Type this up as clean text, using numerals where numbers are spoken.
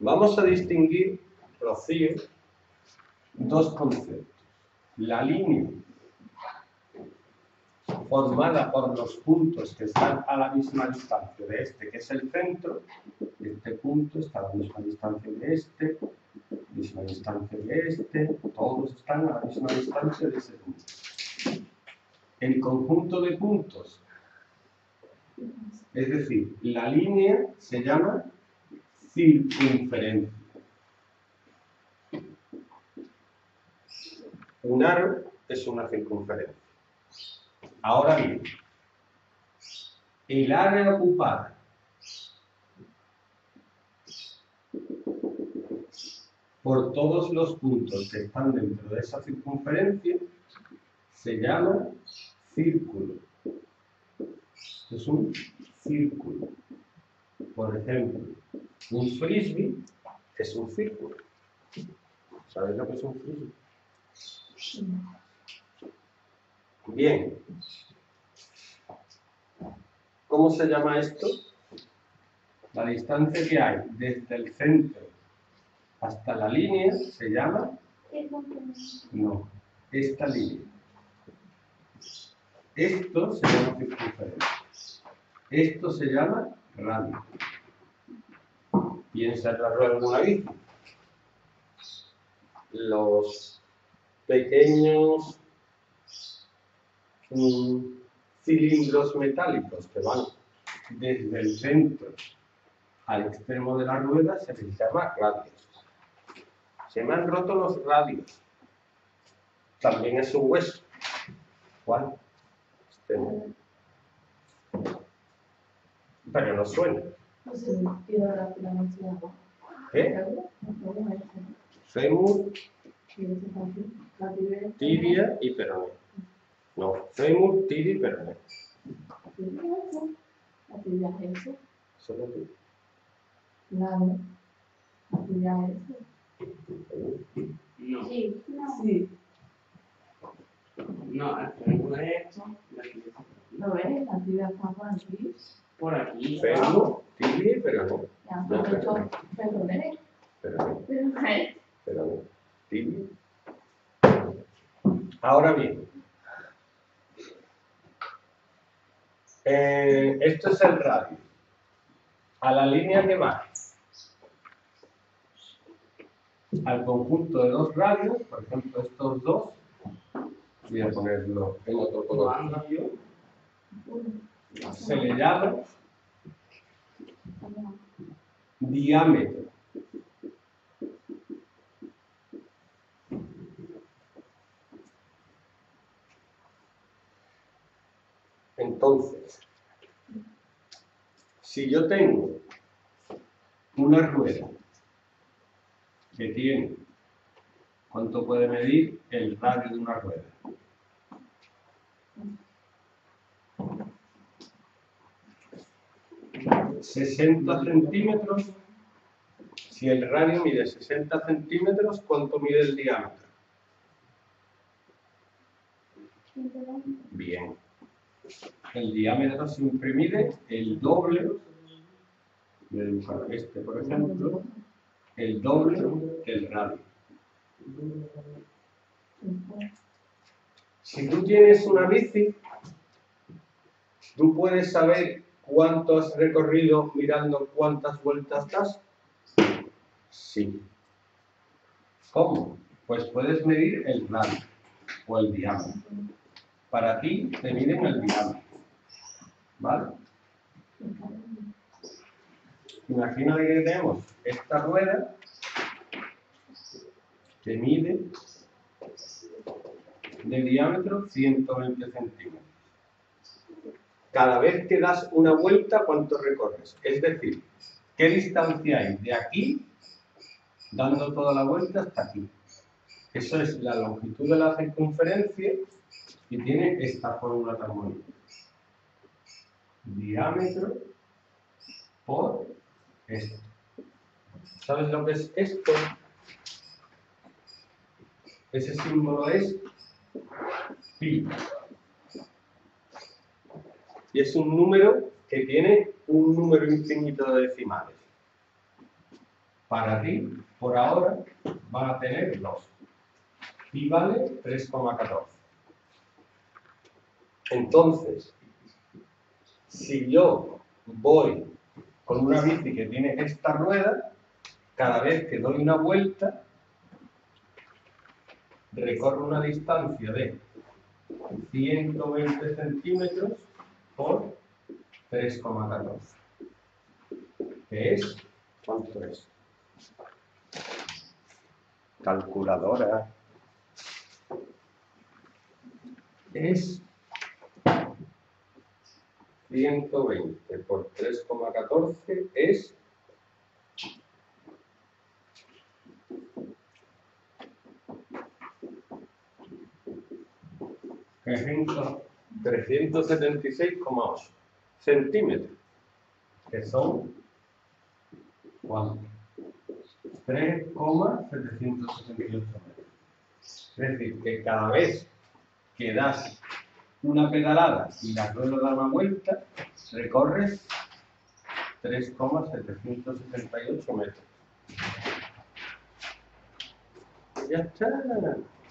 Vamos a distinguir, Rocío, dos conceptos. La línea formada por los puntos que están a la misma distancia de este, que es el centro. Este punto está a la misma distancia de este, misma distancia de este, todos están a la misma distancia de ese punto. El conjunto de puntos, es decir, la línea se llama circunferencia. Un aro es una circunferencia. Ahora bien, el área ocupada por todos los puntos que están dentro de esa circunferencia se llama círculo. Esto es un círculo. Por ejemplo, un frisbee es un círculo. ¿Sabéis lo que es un frisbee? Bien. ¿Cómo se llama esto? La distancia que hay desde el centro hasta la línea se llama... No, esta línea. Esto se llama circunferencia. Esto se llama radio. Piensa en la rueda de una bici. Los pequeños cilindros metálicos que van desde el centro al extremo de la rueda se les llama radios. Se me han roto los radios. También es un hueso. ¿Cuál? Este no. Pero no suena. ¿Qué? Fémur, tibia y peroné. No, fémur, tibia y peroné. ¿Solo tú? No. Sí. Sí. No, el fémur es esto. ¿Lo ves? La tibia está por aquí. Por aquí. Fémur, tibia y peroné. Ya, No, pero peroné. Peroné. Peroné. Tibia. Ahora bien, esto es el radio. A la línea que va al conjunto de dos radios, por ejemplo estos dos, voy a ponerlo en otro color, se le llama diámetro. Entonces, si yo tengo una rueda que tiene, ¿cuánto puede medir el radio de una rueda? ¿60 centímetros? Si el radio mide 60 centímetros, ¿cuánto mide el diámetro? Bien. El diámetro siempre mide el doble, voy a dibujar este por ejemplo, el doble del radio. Si tú tienes una bici, ¿tú puedes saber cuánto has recorrido mirando cuántas vueltas das? Sí. ¿Cómo? Pues puedes medir el radio o el diámetro. Para ti te miden el diámetro. ¿Vale? Imagina que tenemos esta rueda que mide de diámetro 120 centímetros. Cada vez que das una vuelta, ¿cuánto recorres? Es decir, ¿qué distancia hay de aquí, dando toda la vuelta, hasta aquí? Eso es la longitud de la circunferencia y tiene esta fórmula tan bonita. Diámetro por esto. ¿Sabes lo que es esto? Ese símbolo es pi. Y es un número que tiene un número infinito de decimales. para ti, por ahora, van a tener 2. Pi vale 3,14. Entonces, si yo voy con una bici que tiene esta rueda, cada vez que doy una vuelta, recorro una distancia de 120 centímetros por 3,14. ¿Qué es? ¿Cuánto es? Calculadora. Es 120 por 3,14 es 376,8 centímetros, que son ¿cuánto? 3,768 metros. Es decir, que cada vez que das una pedalada y la rueda da una vuelta, recorres 3,768 metros. Ya está.